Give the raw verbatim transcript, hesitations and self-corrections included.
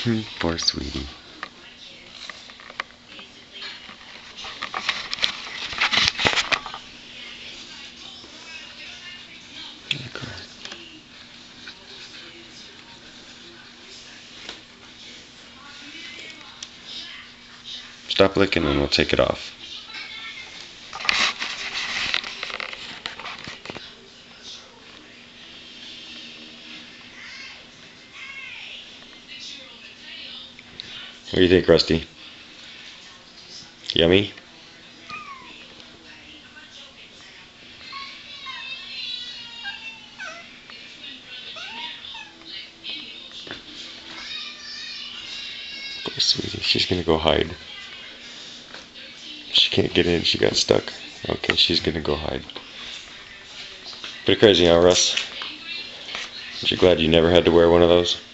Poor sweetie. Okay. Stop licking and we'll take it off. What do you think, Rusty? Yummy? Poor sweetie, she's gonna go hide. She can't get in, she got stuck. Okay, she's gonna go hide. Pretty crazy, huh, Russ? Aren't you glad you never had to wear one of those?